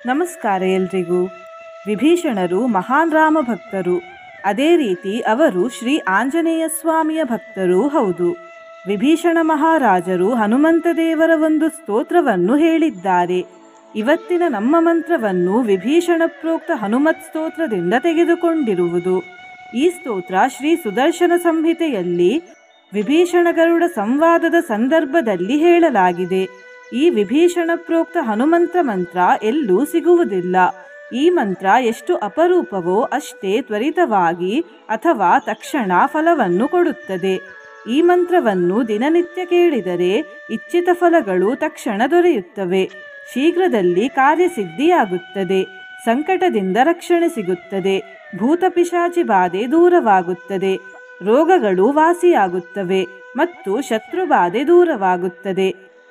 ನಮಸ್ಕಾರ ಎಲ್ರಿಗೂ. ವಿಭೀಷಣರು ಮಹಾನ್ ರಾಮ ಭಕ್ತರು. ಅದೇ ರೀತಿ ಅವರು ಶ್ರೀ ಆಂಜನೇಯ ಸ್ವಾಮಿಯ ಭಕ್ತರೂ ಹೌದು. ವಿಭೀಷಣ ಮಹಾರಾಜರು ಹನುಮಂತ ದೇವರ ಒಂದು ಸ್ತೋತ್ರವನ್ನು ಹೇಳಿದ್ದಾರೆ. ಇವತ್ತಿನ ನಮ್ಮ ಮಂತ್ರವನ್ನು ವಿಭೀಷಣ ಪ್ರೋಕ್ತ ಹನುಮತ್ ಸ್ತೋತ್ರದಿಂದ ತೆಗೆದುಕೊಂಡಿರುವುದು. ಈ ಸ್ತೋತ್ರ ಶ್ರೀ ಸುದರ್ಶನ ಸಂಹಿತೆಯಲ್ಲಿ ವಿಭೀಷಣ ಗರುಡ ಸಂವಾದದ ಸಂದರ್ಭದಲ್ಲಿ ಹೇಳಲಾಗಿದೆ. ಈ ವಿಭೀಷಣ ಪ್ರೋಕ್ತ ಹನುಮಂತ ಮಂತ್ರ ಎಲ್ಲೂ ಸಿಗುವುದಿಲ್ಲ. ಈ ಮಂತ್ರ ಎಷ್ಟು ಅಪರೂಪವೋ ಅಷ್ಟೇ ತ್ವರಿತವಾಗಿ ಅಥವಾ ತಕ್ಷಣ ಫಲವನ್ನು ಕೊಡುತ್ತದೆ. ಈ ಮಂತ್ರವನ್ನು ದಿನನಿತ್ಯ ಕೇಳಿದರೆ ಇಚ್ಛಿತ ಫಲಗಳು ತಕ್ಷಣ ದೊರೆಯುತ್ತವೆ. ಶೀಘ್ರದಲ್ಲಿ ಕಾರ್ಯಸಿದ್ಧಿಯಾಗುತ್ತದೆ. ಸಂಕಟದಿಂದ ರಕ್ಷಣೆ ಸಿಗುತ್ತದೆ. ಭೂತ ಪಿಶಾಚಿ ಬಾಧೆ ದೂರವಾಗುತ್ತದೆ. ರೋಗಗಳು ವಾಸಿಯಾಗುತ್ತವೆ ಮತ್ತು ಶತ್ರುಬಾಧೆ ದೂರವಾಗುತ್ತದೆ.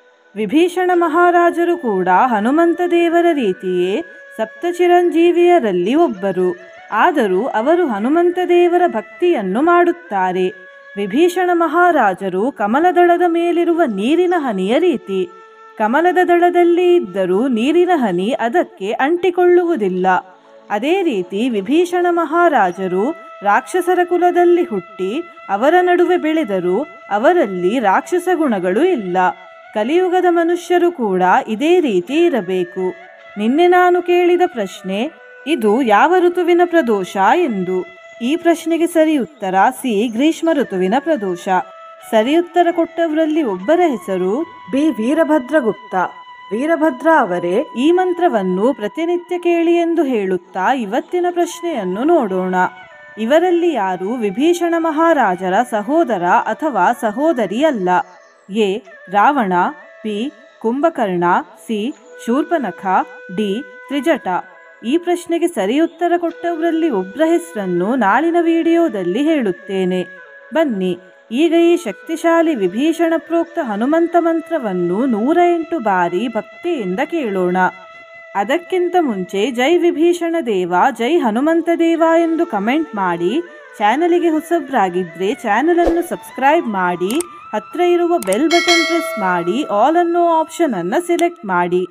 ವಿಭೀಷಣ ಮಹಾರಾಜರು ಕೂಡ ಹನುಮಂತ ದೇವರ ರೀತಿಯೇ ಸಪ್ತ ಚಿರಂಜೀವಿಯರಲ್ಲಿ ಒಬ್ಬರು. ಆದರೂ ಅವರು ಹನುಮಂತ ದೇವರ ಭಕ್ತಿಯನ್ನು ಮಾಡುತ್ತಾರೆ. ವಿಭೀಷಣ ಮಹಾರಾಜರು ಕಮಲದಳದ ಮೇಲಿರುವ ನೀರಿನ ಹನಿಯ ರೀತಿ. ಕಮಲದ ದಳದಲ್ಲಿ ಇದ್ದರೂ ನೀರಿನ ಹನಿ ಅದಕ್ಕೆ ಅಂಟಿಕೊಳ್ಳುವುದಿಲ್ಲ. ಅದೇ ರೀತಿ ವಿಭೀಷಣ ಮಹಾರಾಜರು ರಾಕ್ಷಸರ ಕುಲದಲ್ಲಿ ಹುಟ್ಟಿ ಅವರ ನಡುವೆ ಬೆಳೆದರೂ ಅವರಲ್ಲಿ ರಾಕ್ಷಸ ಗುಣಗಳು ಇಲ್ಲ. ಕಲಿಯುಗದ ಮನುಷ್ಯರು ಕೂಡ ಇದೇ ರೀತಿ ಇರಬೇಕು. ನಿನ್ನೆ ನಾನು ಕೇಳಿದ ಪ್ರಶ್ನೆ, ಇದು ಯಾವ ಋತುವಿನ ಪ್ರದೋಷ ಎಂದು. ಈ ಪ್ರಶ್ನೆಗೆ ಸರಿ ಉತ್ತರ ಸಿ, ಗ್ರೀಷ್ಮ ಋತುವಿನ ಪ್ರದೋಷ. ಸರಿ ಉತ್ತರ ಕೊಟ್ಟವರಲ್ಲಿ ಒಬ್ಬರ ಹೆಸರು ಬಿ. ವೀರಭದ್ರಗುಪ್ತ. ವೀರಭದ್ರ ಅವರೇ ಈ ಮಂತ್ರವನ್ನು ಪ್ರತಿನಿತ್ಯ ಕೇಳಿ ಎಂದು ಹೇಳುತ್ತಾ ಇವತ್ತಿನ ಪ್ರಶ್ನೆಯನ್ನು ನೋಡೋಣ. ಇವರಲ್ಲಿ ಯಾರು ವಿಭೀಷಣ ಮಹಾರಾಜರ ಸಹೋದರ ಅಥವಾ ಸಹೋದರಿ ಅಲ್ಲ? A. Ravana, B. Kumbhakarna, C. Shurpanakha, D. Trijata. ಈ ಪ್ರಶ್ನೆಗೆ ಸರಿ ಉತ್ತರ ಕೊಟ್ಟವರಲ್ಲಿ ಒಬ್ಬರ ಹೆಸರನ್ನು ನಾಳಿನ ವಿಡಿಯೋದಲ್ಲಿ ಹೇಳುತ್ತೇನೆ. ಬನ್ನಿ ಈಗ ಈ ಶಕ್ತಿಶಾಲಿ ವಿಭೀಷಣ ಪ್ರೋಕ್ತ ಹನುಮಂತ ಮಂತ್ರವನ್ನು 108 ಬಾರಿ ಭಕ್ತಿಯಿಂದ ಕೇಳೋಣ. ಅದಕ್ಕಿಂತ ಮುಂಚೆ ಜೈ ವಿಭೀಷಣ ದೇವ, ಜೈ ಹನುಮಂತ ದೇವ ಎಂದು ಕಮೆಂಟ್ ಮಾಡಿ. ಚಾನಲಿಗೆ ಹೊಸಬ್ರಾಗಿದ್ದರೆ ಚಾನಲನ್ನು ಸಬ್ಸ್ಕ್ರೈಬ್ ಮಾಡಿ. ಹತ್ರ ಇರುವ ಬೆಲ್ ಬಟನ್ ಪ್ರೆಸ್ ಮಾಡಿ. ಆಲ್ ಅನ್ನೋ ಆಪ್ಷನ್ ಅನ್ನು ಸೆಲೆಕ್ಟ್ ಮಾಡಿ.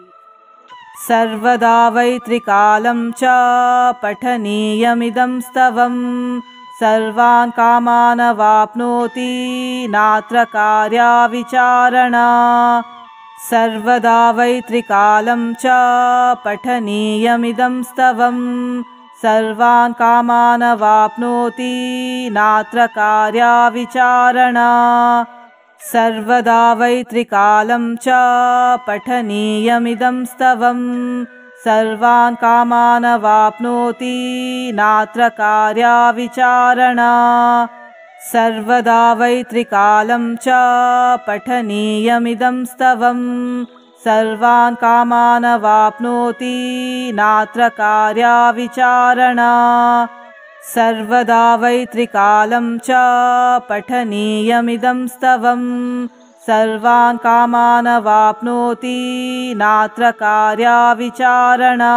ಸರ್ವದಾ ವೈತ್ರಿಕಾಲಂ ಚ ಪಠನೀಯಮಿದಂ ಸ್ತವಂ ಸರ್ವಾನ್ ಕಾಮಾನವಾಪ್ನೋತಿ ನಾತ್ರ ಕಾರ್ಯ ವಿಚಾರಣಾ. ಸರ್ವದಾ ವೈತ್ರಿಕಾಲಂ ಚ ಪಠನೀಯಮಿದಂ ಸ್ತವಂ ಸರ್ವಾನ್ ಕಾಮಾನವಾಪ್ನೋತಿ ನಾತ್ರ ಕಾರ್ಯ ವಿಚಾರಣಾ. ಸರ್ವದಾ ವೈತ್ರಿಕಾಲಂ ಚ ಪಠನೀಯಮಿದಂ ಸ್ತವಂ ಸರ್ವಾನ್ ಕಾಮಾನವಾಪ್ನೋತಿ ನಾತ್ರ ಕಾರ್ಯ ವಿಚಾರಣಾ. ಸರ್ವದಾ ವೈತ್ರಿಕಾಲಂ ಚ ಪಠನೀಯಮಿದಂ ಸ್ತವಂ ಸರ್ವಾನ್ ಕಾಮಾನವಾಪ್ನೋತಿ ನಾತ್ರ ಕಾರ್ಯ ವಿಚಾರಣಾ. ಸರ್ವದಾ ವೈತ್ರಿಕಾಲಂ ಚ ಪಠನೀಯಮಿದಂ ಸ್ತವಂ ಸರ್ವಾನ್ ಕಾಮಾನವಾಪ್ನೋತಿ ನಾತ್ರ ಕಾರ್ಯ ವಿಚಾರಣಾ.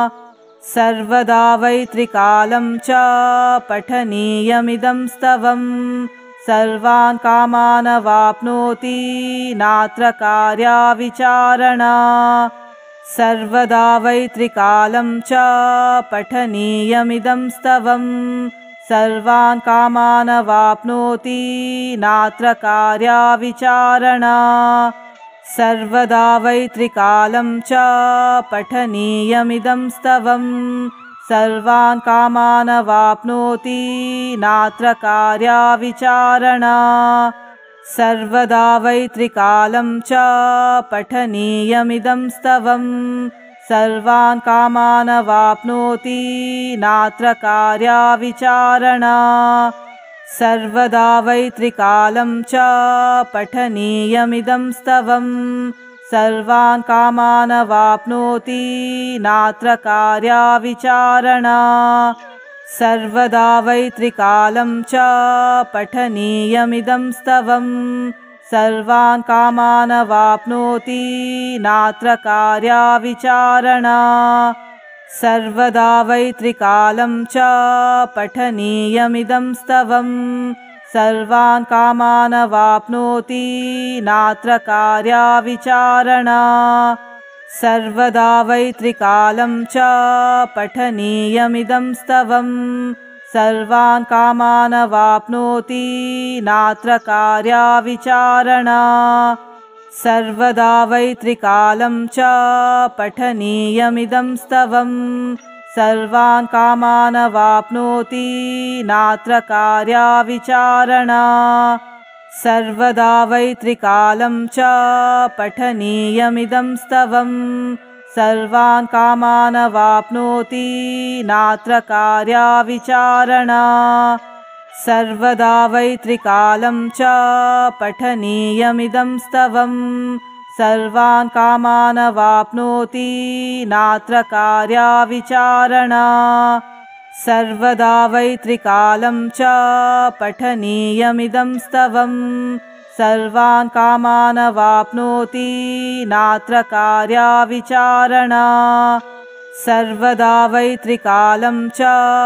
ಸರ್ವದಾ ವೈತ್ರಿಕಾಲಂ ಚ ಪಠನೀಯಮಿದಂ ಸ್ತವಂ ಸರ್ವಾನ್ ಕಾಮಾನವಾಪ್ನೋತಿ ನಾತ್ರ ಕಾರ್ಯ ವಿಚಾರಣಾ. ಸರ್ವದಾ ವೈತ್ರಿಕಾಲಂ ಚ ಪಠನೀಯಮಿದಂ ಸ್ತವಂ ಸರ್ವಾನ್ ಕಾಮಾನವಾಪ್ನೋತಿ ನಾತ್ರ ಕಾರ್ಯ ವಿಚಾರಣಾ. ಸರ್ವದಾ ವೈತ್ರಿಕಾಲಂ ಚ ಪಠನೀಯಮಿದಂ ಸ್ತವಂ ಸರ್ವಾನ್ ಕಾಮಾನವಾಪ್ನೋತಿ ನಾತ್ರ ಕಾರ್ಯ ವಿಚಾರಣಾ. ಸರ್ವದಾ ವೈತ್ರಿಕಾಲಂ ಚ ಪಠನೀಯಮಿದಂ ಸ್ತವಂ ಸರ್ವಾನ್ ಕಾಮಾನವಾಪ್ನೋತಿ ನಾತ್ರ ಕಾರ್ಯ ವಿಚಾರಣಾ. ಸರ್ವದಾ ವೈತ್ರಿಕಾಲಂ ಚ ಪಠನೀಯಮಿದಂ ಸ್ತವಂ ಸರ್ವಾನ್ ಕಾಮಾನವಾಪ್ನೋತಿ ನಾತ್ರ ಕಾರ್ಯ ವಿಚಾರಣಾ. ಸರ್ವದಾ ವೈತ್ರಿಕಾಲಂ ಚ ಪಠನೀಯಮಿದಂ ಸ್ತವಂ ಸರ್ವಾನ್ ಕಾಮಾನವಾಪ್ನೋತಿ ನಾತ್ರ ಕಾರ್ಯ ವಿಚಾರಣಾ. ಸರ್ವದಾ ವೈತ್ರಿಕಾಲಂ ಚ ಪಠನೀಯಮಿದಂ ಸ್ತವಂ ಸರ್ವಾನ್ ಕಾಮಾನವಾಪ್ನೋತಿ ನಾತ್ರ ಕಾರ್ಯ ವಿಚಾರಣಾ. सर्वदा वै त्रिकालं च पठनीयमिदं स्तवम् सर्वान् कामानवाप्नोति नात्र कार्या विचारणा सर्वदा वै त्रिकालं च पठनीयमिदं स्तवम् सर्वान् कामानवाप्नोति नात्र कार्या विचारणा सर्वदा वै त्रिकालं च पठनीयमिदं स्तवम् सर्वान् कामानवाप्नोति नात्र कार्या विचारणा सर्वदा वै त्रिकालं च पठनीयमिदं स्तवम् सर्वान् कामानवाप्नोति नात्र कार्या विचारणा सर्वदा वै त्रिकालं च पठनीयमिदं स्तवम् सर्वान् कामानवाप्नोति नात्र कार्या विचारणा सर्वदा वै त्रिकालं च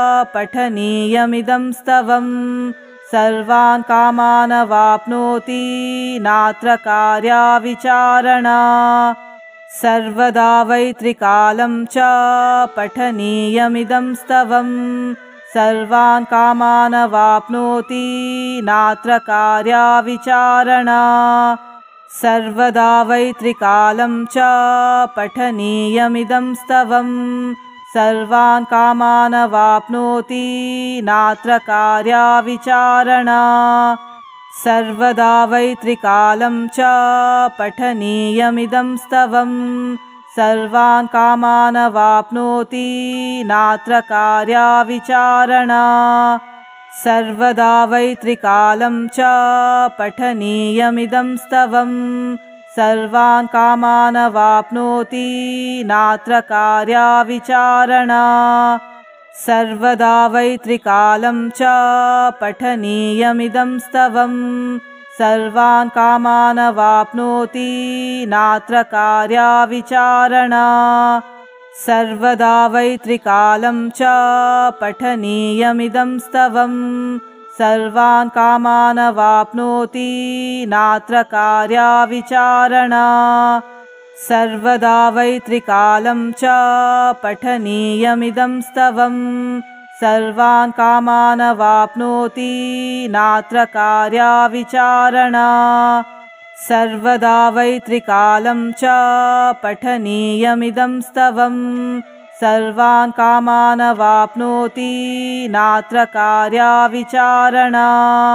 पठनीयमिदं स्तवम् सर्वान् कामानवाप्नोति नात्र कार्या विचारणा सर्वदा वै त्रिकालं च पठनीयमिदं स्तवम् सर्वान् कामानवाप्नोति नात्र कार्या विचारणा सर्वदा वै त्रिकालं च पठनीयमिदं स्तवम् सर्वान् कामानवाप्नोति नात्र कार्या विचारणा सर्वदा वै त्रिकालं च पठनीयमिदं स्तवम् सर्वान् कामानवाप्नोति नात्र कार्या विचारणा सर्वदा वै त्रिकालं च पठनीयमिदं स्तवम् सर्वान् कामानवाप्नोति नात्र कार्या विचारणा सर्वदा वै त्रिकालं च पठनीयमिदं स्तवम् सर्वान् कामानवाप्नोति नात्र कार्या विचारणा सर्वदा वै त्रिकालं च पठनीयमिदं स्तवम् सर्वान् कामानवाप्नोति नात्र कार्या विचारणा सर्वदा वै त्रिकालं च पठनीयमिदं स्तवम् सर्वान् कामानवाप्नोति नात्र कार्या विचारणा सर्वदा वै त्रिकालं च पठनीयमिदं स्तवम् सर्वान् कामानवाप्नोति नात्र कार्या विचारणा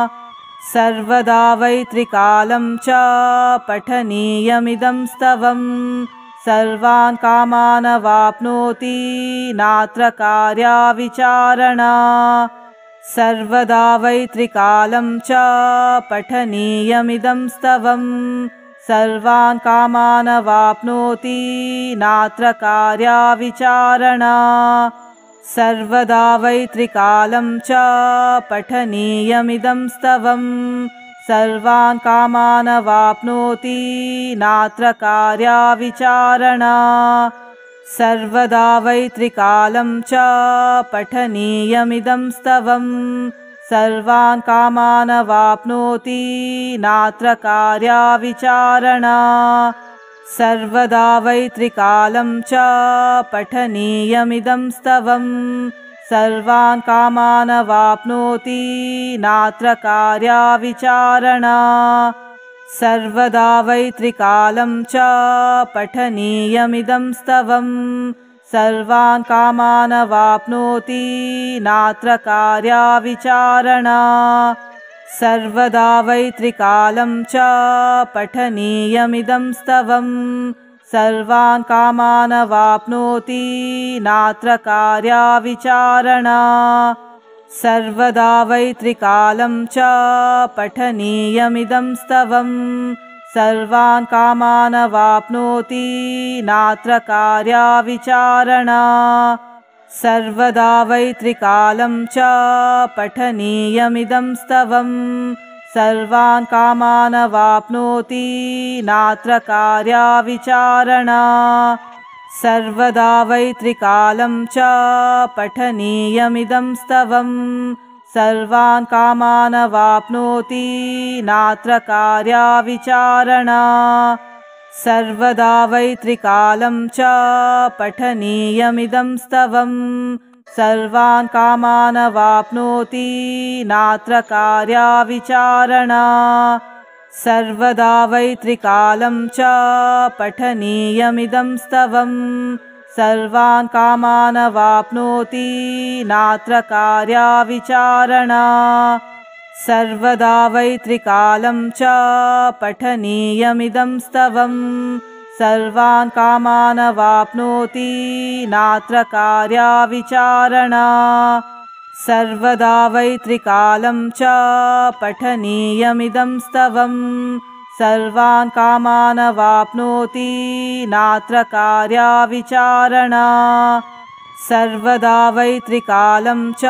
सर्वदा वै त्रिकालं च पठनीयमिदं स्तवम् सर्वान् कामानवाप्नोति नात्र कार्या विचारणा सर्वदा वै त्रिकालं च पठनीयमिदं स्तवम् सर्वान् कामानवाप्नोति नात्र कार्या विचारणा सर्वदा वै त्रिकालं च पठनीयमिदं स्तवम् सर्वान् कामानवाप्नोति नात्र कार्या विचारणा सर्वदा वै त्रिकालं च पठनीयमिदं स्तवम् सर्वान् कामानवाप्नोति नात्र कार्या विचारणा सर्वदा वै त्रिकालं च पठनीयमिदं स्तवम् सर्वान् कामानवाप्नोति नात्र कार्या विचारणा सर्वदा वै त्रिकालं च पठनीयमिदं स्तवम् सर्वान् कामानवाप्नोति नात्र कार्या विचारणा सर्वदा वै त्रिकालं च पठनीयमिदं स्तवम् सर्वान् कामानवाप्नोति नात्र कार्या विचारणा सर्वदा वै त्रिकालं च पठनीयमिदं स्तवम् सर्वान् कामानवाप्नोति नात्र कार्या विचारणा सर्वदा वै त्रिकालं च पठनीयमिदं स्तवम् सर्वान् कामानवाप्नोति नात्र कार्या विचारणा सर्वदा वै त्रिकालं च पठनीयमिदं स्तवम् सर्वान् कामानवाप्नोति नात्र कार्या विचारणा सर्वदा वै त्रिकालं च पठनीयमिदं स्तवम् सर्वान् कामानवाप्नोति नात्र कार्या विचारणा सर्वदा वै त्रिकालं च पठनीयमिदं स्तवम् सर्वान् कामानवाप्नोति नात्र कार्या विचारणा सर्वदा वै त्रिकालं च पठनीयमिदं स्तवम् सर्वान् कामानवाप्नोति नात्र कार्या विचारणा सर्वदा वै त्रिकालं च पठनीयमिदं स्तवम् सर्वान् कामानवाप्नोति नात्र कार्या विचारणा सर्वदा वै त्रिकालं च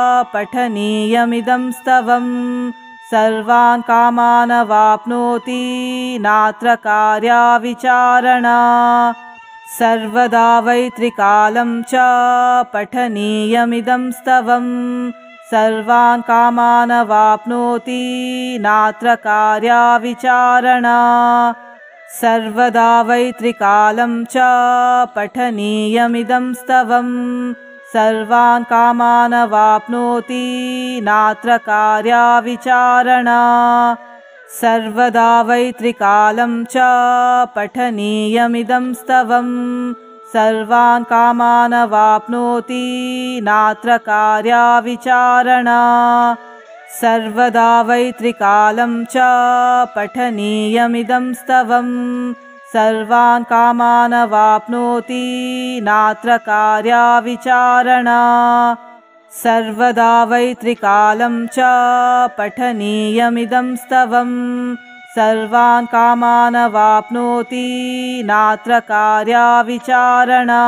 पठनीयमिदं स्तवम् सर्वान् कामानवाप्नोति नात्र कार्या विचारणा सर्वदा वै त्रिकालं च पठनीयमिदं स्तवम् सर्वान् कामानवाप्नोति नात्र कार्या विचारणा सर्वदा वै त्रिकालं च पठनीयमिदं स्तवम् सर्वान् कामानवाप्नोति नात्र कार्या विचारणा सर्वदा वै त्रिकालं च पठनीयमिदं स्तवम् सर्वान् कामानवाप्नोति नात्र कार्या विचारणा सर्वदा वै त्रिकालं च पठनीयमिदं स्तवम् सर्वान् कामानवाप्नोति नात्र कार्या विचारणा सर्वदा वै त्रिकालं च पठनीयमिदं स्तवम् सर्वान् कामानवाप्नोति नात्र कार्या विचारणा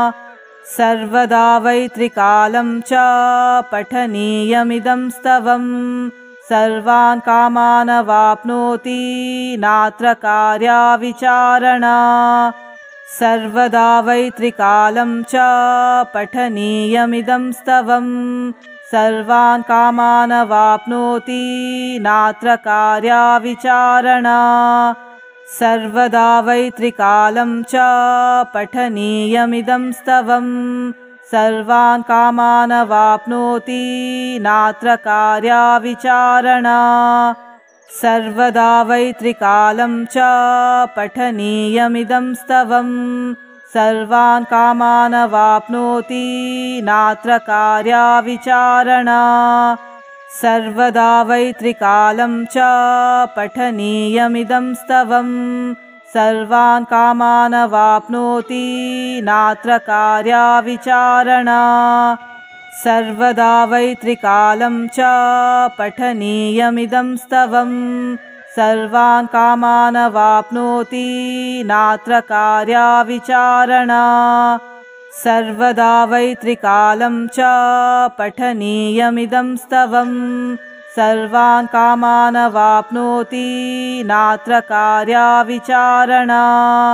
सर्वदा वै त्रिकालं च पठनीयमिदं स्तवम् सर्वान् कामानवाप्नोति नात्र कार्या विचारणा सर्वदा वै त्रिकालं च पठनीयमिदं स्तवम् सर्वान् कामानवाप्नोति नात्र कार्या विचारणा सर्वदा वै त्रिकालं च पठनीयमिदं स्तवम् सर्वान् कामानवाप्नोति नात्र कार्या विचारणा सर्वदा वै त्रिकालं च पठनीयमिदं स्तवम् सर्वान् कामानवाप्नोति नात्र कार्या विचारणा सर्वदा वै त्रिकालं च पठनीयमिदं स्तवम् सर्वान् कामानवाप्नोति नात्र कार्या विचारणा सर्वदा वै त्रिकालं च पठनीयमिदं स्तवम् सर्वान् कामानवाप्नोति नात्र कार्या विचारणा सर्वदा वै त्रिकालं च पठनीयमिदं स्तवम् सर्वान् कामानवाप्नोति नात्र कार्या विचारणा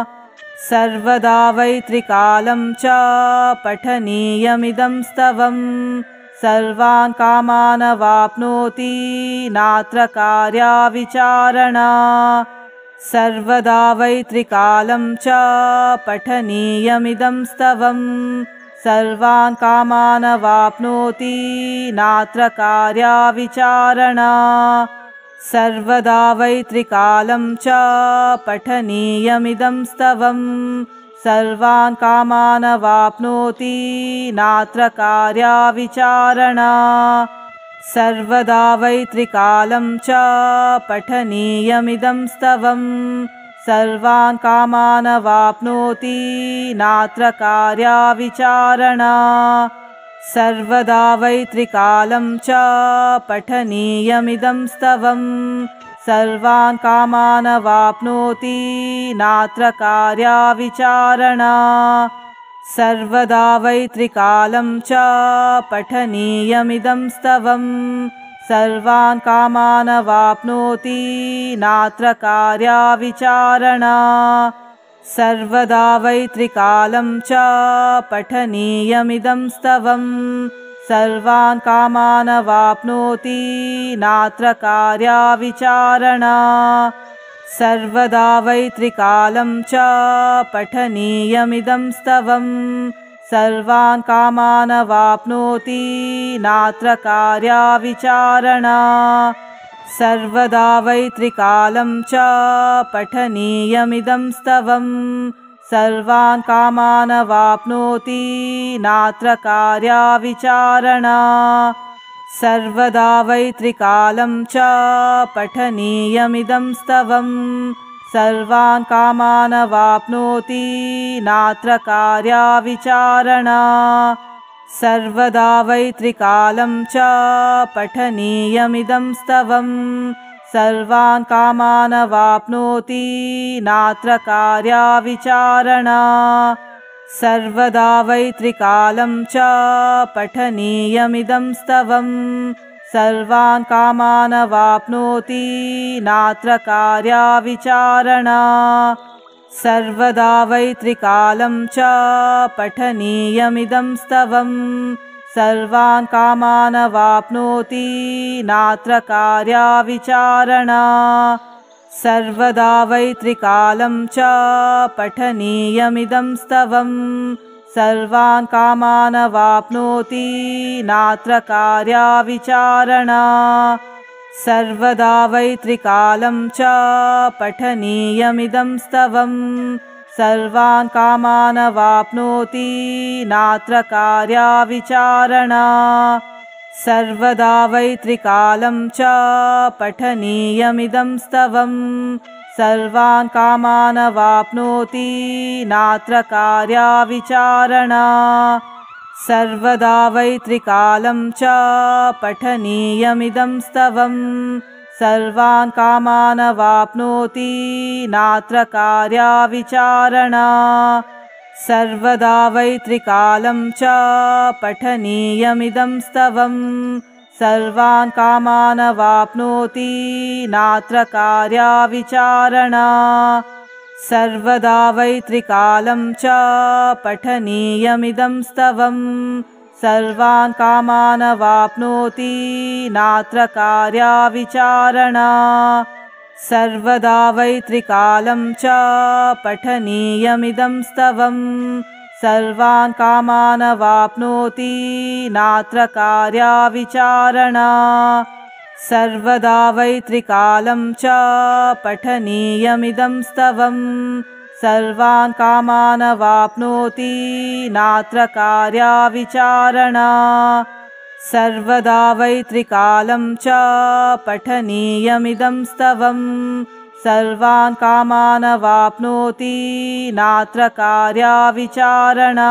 सर्वदा वै त्रिकालं च पठनीयमिदं स्तवम् सर्वान् कामानवाप्नोति नात्र कार्या विचारणा सर्वदा वै त्रिकालं च पठनीयमिदं स्तवम् सर्वान् कामानवाप्नोति नात्र कार्या विचारणा सर्वदा वै त्रिकालं च पठनीयमिदं स्तवम् सर्वान् कामानवाप्नोति नात्र कार्या विचारणा सर्वदा वै त्रिकालं च पठनीयमिदं स्तवम् सर्वान् कामानवाप्नोति नात्र कार्या विचारणा सर्वदा वै त्रिकालं च पठनीयमिदं स्तवम् सर्वान् कामानवाप्नोति नात्र कार्या विचारणा सर्वदा वै त्रिकालं च पठनीयमिदं स्तवम् सर्वान् कामानवाप्नोति नात्र कार्या विचारणा सर्वदा वै त्रिकालं च पठनीयमिदं स्तवम् सर्वान् कामानवाप्नोति नात्र कार्या विचारणा सर्वदा वै त्रिकालं च पठनीयमिदं स्तवं सर्वान् कामानवाप्नोति नात्र कार्या विचारणा सर्वदा वै त्रिकालं च पठनीयमिदं स्तवं सर्वान् कामानवाप्नोति नात्र कार्या विचारणा सर्वदा वै त्रिकालं च पठनीयमिदं स्तवं सर्वान् कामानवाप्नोति नात्र कार्या विचारणा सर्वदा वै त्रिकालं च पठनीयमिदं स्तवं सर्वान् कामानवाप्नोति नात्र कार्या विचारणा सर्वदा वै त्रिकालं च पठनीयमिदं स्तवं सर्वान् कामानवाप्नोति नात्र कार्या विचारणा सर्वदा वै त्रिकालं च पठनीयमिदं स्तवं सर्वान् कामानवाप्नोति नात्र कार्या विचारणा सर्वदा वै त्रिकालं च पठनीयमिदं स्तवं सर्वान् कामानवाप्नोति नात्र कार्या विचारणा सर्वदा वै त्रिकालं च पठनीयमिदं स्तवं सर्वान् कामानवाप्नोति नात्र कार्या विचारणा सर्वदा वै त्रिकालं च पठनीयमिदं स्तवं सर्वान् कामानवाप्नोति नात्र कार्या विचारणा सर्वदा वै त्रिकालं च पठनीयमिदं स्तवं सर्वान् कामानवाप्नोति नात्र कार्या विचारणा सर्वदा वै त्रिकालं च पठनीयमिदं स्तवं सर्वान् कामानवाप्नोति नात्र कार्या विचारणा सर्वदा वै त्रिकालं च पठनीयमिदं स्तवं सर्वान् कामानवाप्नोति नात्र कार्या विचारणा सर्वदा वै त्रिकालं च पठनीयमिदं स्तवं सर्वान् कामानवाप्नोति नात्र कार्या विचारणा सर्वदा वै त्रिकालं च पठनीयमिदं स्तवं सर्वान् कामानवाप्नोति नात्र कार्या विचारणा सर्वदा वै त्रिकालं च पठनीयमिदं स्तवं सर्वान् कामानवाप्नोति नात्र कार्या विचारणा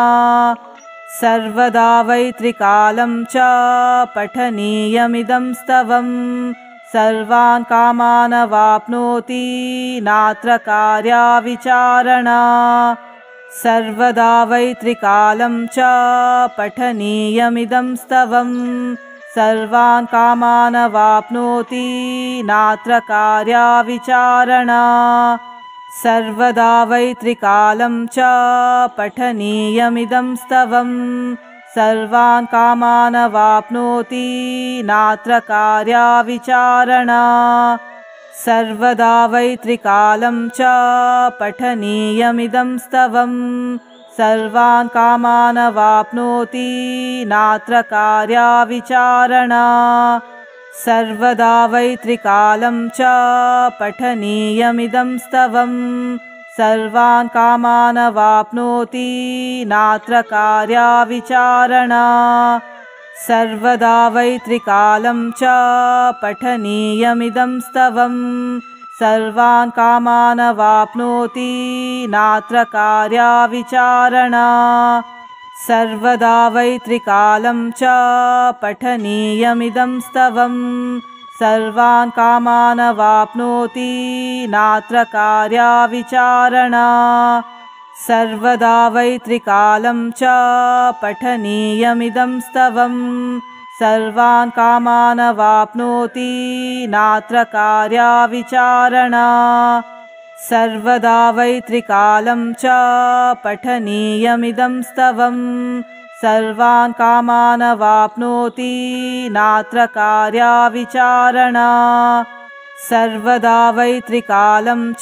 सर्वदा वै त्रिकालं च पठनीयमिदं स्तवं सर्वान् कामानवाप्नोति नात्र कार्या विचारणा सर्वदा वै त्रिकालं च पठनीयमिदं स्तवं सर्वान् कामानवाप्नोति नात्र कार्या विचारणा सर्वदा वै त्रिकालं च पठनीयमिदं स्तवं सर्वान् कामानवाप्नोति नात्र कार्या विचारणा सर्वदा वै त्रिकालं च पठनीयमिदं स्तवं सर्वान् कामानवाप्नोति नात्र कार्या विचारणा सर्वदा वै त्रिकालं च पठनीयमिदं स्तवं सर्वान् कामानवाप्नोति नात्र कार्या विचारणा सर्वदा वै त्रिकालं च पठनीयमिदं स्तवं सर्वान् कामानवाप्नोति नात्र कार्या विचारणा सर्वदा वै त्रिकालं च पठनीयमिदं स्तवं सर्वान् कामानवाप्नोति नात्र कार्या विचारणा सर्वदा वै त्रिकालं च पठनीयमिदं स्तवं सर्वान् कामानवाप्नोति नात्र कार्या विचारणा सर्वदा वै त्रिकालं च पठनीयमिदं स्तवं सर्वान् कामानवाप्नोति नात्र कार्या विचारणा सर्वदा वै त्रिकालं च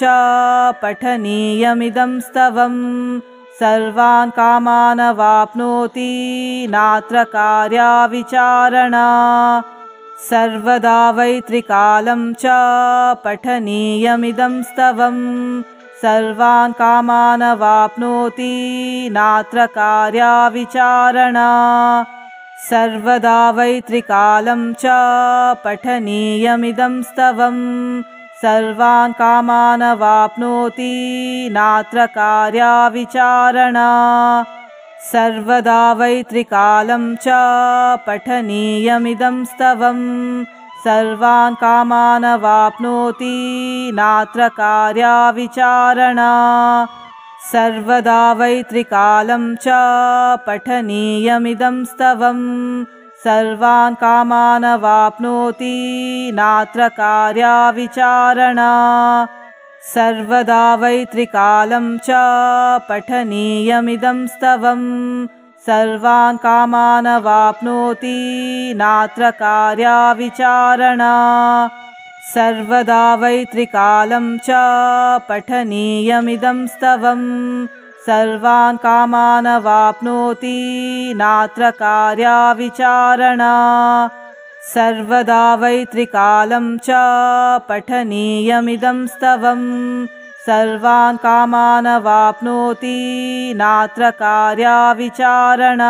पठनीयमिदं स्तवम् सर्वान् कामानवाप्नोति नात्र कार्या विचारणा सर्वदा वै त्रिकालं च पठनीयमिदं स्तवम् सर्वान् कामानवाप्नोति नात्र कार्या विचारणा सर्वदा वै त्रिकालं च पठनीयमिदं स्तवम् सर्वान् कामानवाप्नोति नात्र कार्या विचारणा सर्वदा वै त्रिकालं च पठनीयमिदं स्तवम् सर्वान् कामानवाप्नोति नात्र कार्या विचारणा सर्वदा वै त्रिकालं च पठनीयमिदं स्तवम् सर्वान् कामानवाप्नोति नात्र कार्या विचारणा सर्वदा वै त्रिकालं च पठनीयमिदं स्तवम् सर्वान् कामानवाप्नोति नात्र कार्या विचारणा सर्वदा वै त्रिकालं च पठनीयमिदं स्तवम् सर्वान् कामानवाप्नोति नात्र कार्या विचारणा सर्वदा वै त्रिकालं च पठनीयमिदं स्तवम् सर्वान् कामानवाप्नोति नात्र कार्या विचारणा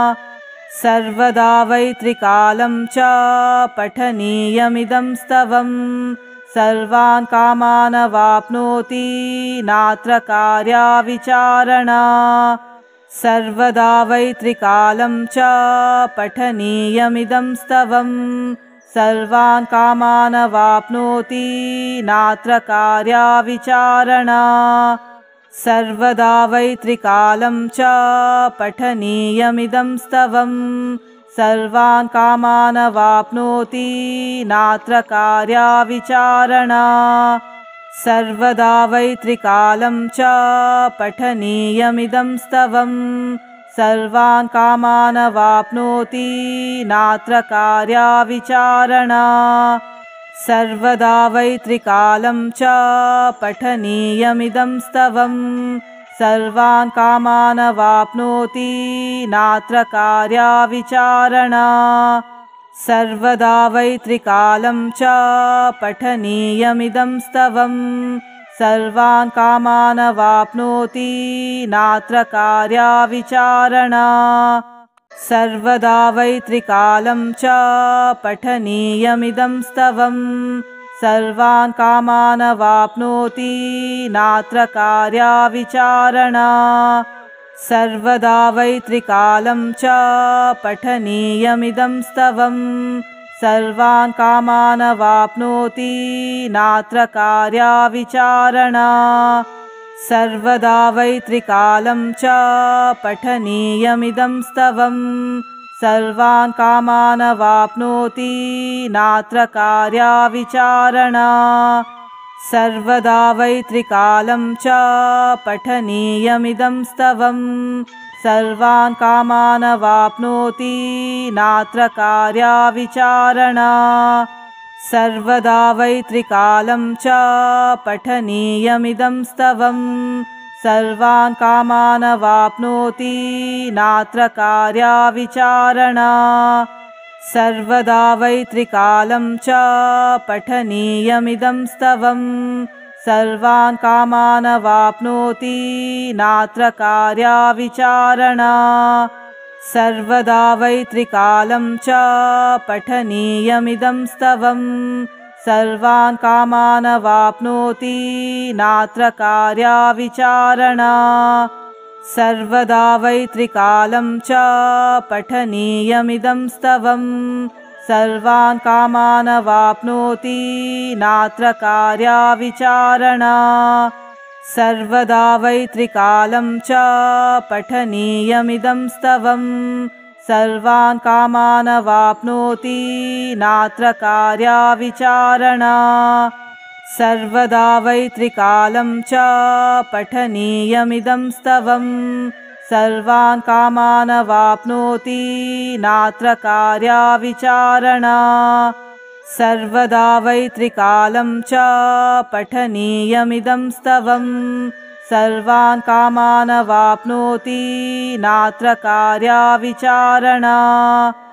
सर्वदा वै त्रिकालं च पठनीयमिदं स्तवम् सर्वान् कामानवाप्नोति नात्र कार्या विचारणा सर्वदा वै त्रिकालं च पठनीयमिदं स्तवम् सर्वान् कामानवाप्नोति नात्र कार्या विचारणा सर्वदा वै त्रिकालं च पठनीयमिदं स्तवम् सर्वान् कामानवाप्नोति नात्र कार्या विचारणा सर्वदा वै त्रिकालं च पठनीयमिदं स्तवम् सर्वान् कामानवाप्नोति नात्र कार्या विचारणा सर्वदा वै त्रिकालं च पठनीयमिदं स्तवम् सर्वान् कामानवाप्नोति नात्र कार्या विचारणा सर्वदा वै त्रिकालं च पठनीयमिदं स्तवम् सर्वान् कामानवाप्नोति नात्र कार्या विचारणा सर्वदा वै त्रिकालं च पठनीयमिदं स्तवम् सर्वान् कामानवाप्नोति नात्र कार्या विचारणा सर्वदा वै त्रिकालं च पठनीयमिदं स्तवम् सर्वान् कामानवाप्नोति नात्र कार्या विचारणा सर्वदा वै त्रिकालं च पठनीयमिदं स्तवम् सर्वान् कामानवाप्नोति नात्र कार्या विचारणा सर्वदा वै त्रिकालं च पठनीयमिदं स्तवम् सर्वान् कामानवाप्नोति नात्र कार्या विचारणा सर्वदा वै त्रिकालं च पठनीयमिदं स्तवम् सर्वान् कामानवाप्नोति नात्र कार्या विचारणा सर्वदा वै त्रिकालं च पठनीयमिदं स्तवम् सर्वान् कामानवाप्नोति नात्र कार्या विचारणा सर्वदा वै त्रिकालं च पठनीयमिदं स्तवम् सर्वान् कामानवाप्नोति नात्र कार्या विचारणा सर्वदा वै त्रिकालं च पठनीयमिदं स्तवम् सर्वान् कामानवाप्नोति नात्र कार्या विचारणा सर्वदा वै त्रिकालं च पठनीयमिदं स्तवम् सर्वान् कामानवाप्नोति नात्र कार्या विचारणा सर्वदा वै त्रिकालं च पठनीयमिदं स्तवम् सर्वान् कामानवाप्नोति नात्र कार्या विचारणा सर्वदा वैत्रिकालं च पठनीयमिदं स्तवं सर्वान् कामानवाप्नोति नात्र कार्या विचारणा